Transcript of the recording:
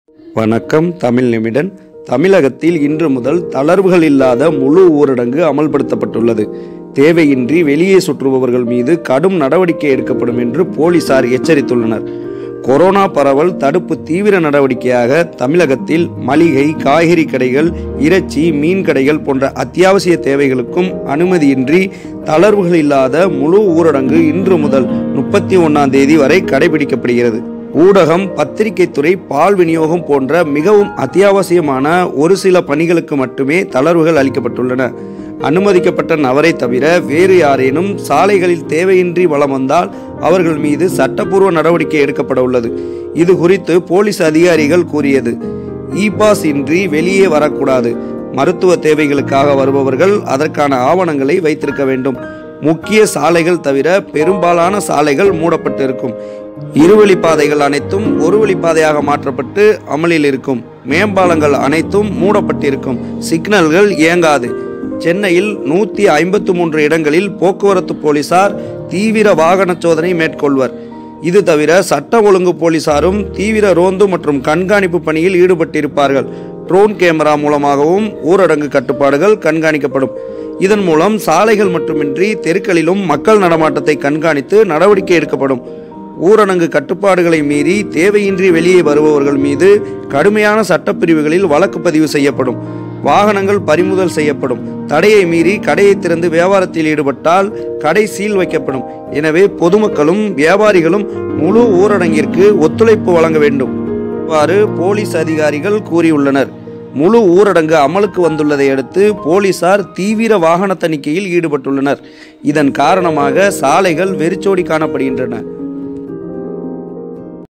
வணக்கம். தமிழ் நிமிடன். தமிழகத்தில் இன்று முதல் தளர்வுகள் இல்லாத முழு ஊரடங்கு அமல்படுத்தப்பட்டுள்ளது. தேவையின்றி வெளியே சுற்றுபவர்கள் மீது கடும் நடவடிக்கை எடுக்கப்படும் என்று போலீசார் எச்சரித்துள்ளனர். கொரோனா பரவல் தடுப்பு தீவிர நடவடிக்கையாக தமிழகத்தில் மளிகை, காய்கறி கடைகள், இறைச்சி, மீன் கடைகள் போன்ற அத்தியாவசிய தேவைகளுக்கும் அனுமதியின்றி தளர்வுகள் இல்லாத முழு ஊரடங்கு இன்று முதல் 31ஆம் தேதி வரை கடைபிடிக்கப்படுகிறது. ஊடகம், பத்திரிகை துறை, பால் விநியோகம் போன்ற மிகவும் அத்தியாவசியமான ஒரு சில பணிகளுக்கு மட்டுமே தளர்வுகள் அளிக்கப்பட்டுள்ளன. அனுமதிக்கப்பட்ட நபரை தவிர வேறு யாரேனும் சாலைகளில் தேவையின்றி வலம் வந்தால் அவர்கள் மீது சட்டப்பூர்வ நடவடிக்கை எடுக்கப்பட உள்ளது. இது குறித்து போலீஸ் அதிகாரிகள் கூறியது: இ-பாஸ் இன்றி வெளியே வரக்கூடாது. மருத்துவ தேவைகளுக்காக வருபவர்கள் அதற்கான ஆவணங்களை வைத்திருக்க வேண்டும். முக்கிய சாலைகள் தவிர பெரும்பாலான சாலைகள் மூடப்பட்டிருக்கும். இருவழிப்பாதைகள் அனைத்தும் ஒரு வழிப்பாதையாக மாற்றப்பட்டு அமலில் இருக்கும். மேம்பாலங்கள் அனைத்தும் மூடப்பட்டிருக்கும். சிக்னல்கள் இயங்காது. சென்னையில் 153 இடங்களில் போக்குவரத்து போலீசார் தீவிர வாகன சோதனை மேற்கொள்வர். இது தவிர சட்ட ஒழுங்கு போலீசாரும் தீவிர ரோந்து மற்றும் கண்காணிப்பு பணியில் ஈடுபட்டிருப்பார்கள். ட்ரோன் கேமரா மூலமாகவும் ஊரடங்கு கட்டுப்பாடுகள் கண்காணிக்கப்படும். இதன் மூலம் சாலைகள் மட்டுமின்றி தெருக்களிலும் மக்கள் நடமாட்டத்தை கண்காணித்து நடவடிக்கை எடுக்கப்படும். ஊரடங்கு கட்டுப்பாடுகளை மீறி தேவையின்றி வெளியே வருபவர்கள் மீது கடுமையான சட்டப்பிரிவுகளில் வழக்கு பதிவு செய்யப்படும். வாகனங்கள் பறிமுதல் செய்யப்படும். தடையை மீறி கடையை திறந்து வியாபாரத்தில் ஈடுபட்டால் கடை சீல் வைக்கப்படும். எனவே பொதுமக்களும் வியாபாரிகளும் முழு ஊரடங்கிற்கு ஒத்துழைப்பு வழங்க வேண்டும். இவ்வாறு போலீஸ் அதிகாரிகள் கூறியுள்ளனர். முழு ஊரடங்கு அமலுக்கு வந்துள்ளதை அடுத்து போலீசார் தீவிர வாகன தணிக்கையில் ஈடுபட்டுள்ளனர். இதன் காரணமாக சாலைகள் வெறிச்சோடி காணப்படுகின்றன.